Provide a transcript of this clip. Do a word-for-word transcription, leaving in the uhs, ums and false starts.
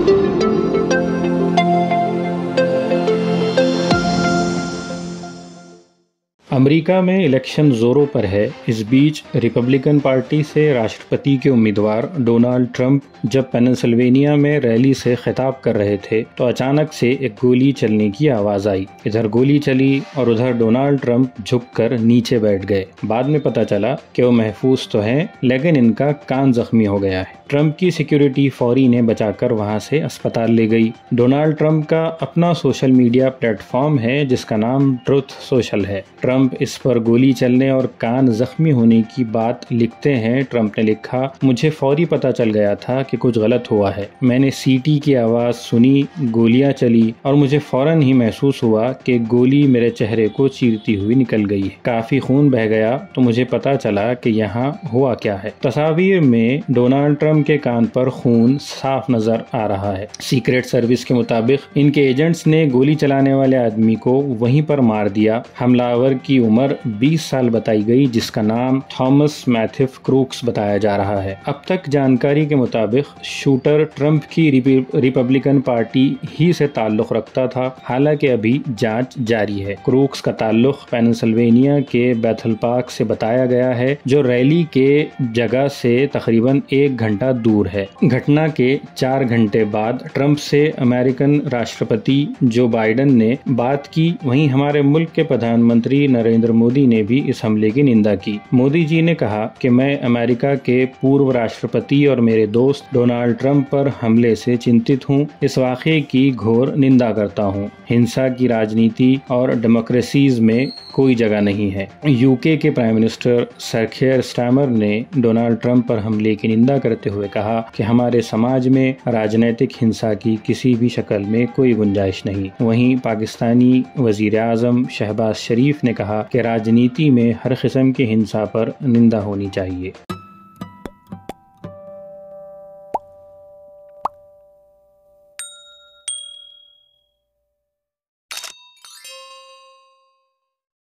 America में election जोरों पर है। इस बीच रिपब्लिकन पार्टी से राष्ट्रपति के उम्मीदवार डोनाल्ड ट्रंप जब पेनिसिल्वेनिया में रैली से खिताब कर रहे थे तो अचानक से एक गोली चलने की आवाज आई। इधर गोली चली और उधर डोनाल्ड ट्रंप झुककर नीचे बैठ गए। बाद में पता चला कि वो महफूज तो हैं, लेकिन इनका कान जख्मी हो गया है। ट्रंप की सिक्योरिटी फौरी ने बचाकर वहां से अस्पताल ले गई। डोनाल्ड ट्रंप का अपना सोशल मीडिया प्लेटफॉर्म है जिसका नाम ट्रुथ सोशल है। ट्रंप इस पर गोली चलने और कान जख्मी होने की बात लिखते हैं। ट्रंप ने लिखा, मुझे फौरी पता चल गया था कि कुछ गलत हुआ है। मैंने सीटी की आवाज सुनी, गोलियां चली और मुझे फौरन ही महसूस हुआ कि गोली मेरे चेहरे को चीरती हुई निकल गई। काफी खून बह गया तो मुझे पता चला कि यहाँ हुआ क्या है। तस्वीर में डोनाल्ड ट्रंप के कान पर खून साफ नजर आ रहा है। सीक्रेट सर्विस के मुताबिक इनके एजेंट्स ने गोली चलाने वाले आदमी को वहीं पर मार दिया। हमलावर की उम्र बीस साल बताई गई, जिसका नाम थॉमस मैथ्यू क्रूक्स बताया जा रहा है। अब तक जानकारी के मुताबिक शूटर ट्रंप की रिपब्लिकन पार्टी ही से ताल्लुक रखता था। हालांकि अभी जांच जारी है। क्रूक्स का ताल्लुक पेनिसिल्वेनिया के बैथल पार्क से बताया गया है, जो रैली के जगह से तकरीबन एक घंटा दूर है। घटना के चार घंटे बाद ट्रंप से अमेरिकन राष्ट्रपति जो बाइडेन ने बात की। वहीं हमारे मुल्क के प्रधानमंत्री नरेंद्र मोदी ने भी इस हमले की निंदा की। मोदी जी ने कहा कि मैं अमेरिका के पूर्व राष्ट्रपति और मेरे दोस्त डोनाल्ड ट्रंप पर हमले से चिंतित हूं। इस वाक़ये की घोर निंदा करता हूं। हिंसा की राजनीति और डेमोक्रेसीज में कोई जगह नहीं है। यूके के prime minister sir Keir Starmer ने डोनाल्ड ट्रंप पर हमले की निंदा करते हुए कहा कि हमारे समाज में राजनीतिक हिंसा की किसी भी शक्ल में कोई गुंजाइश नहीं। वहीं पाकिस्तानी वजीर आजम शहबाज शरीफ ने कहा कि राजनीति में हर किस्म की हिंसा पर निंदा होनी चाहिए।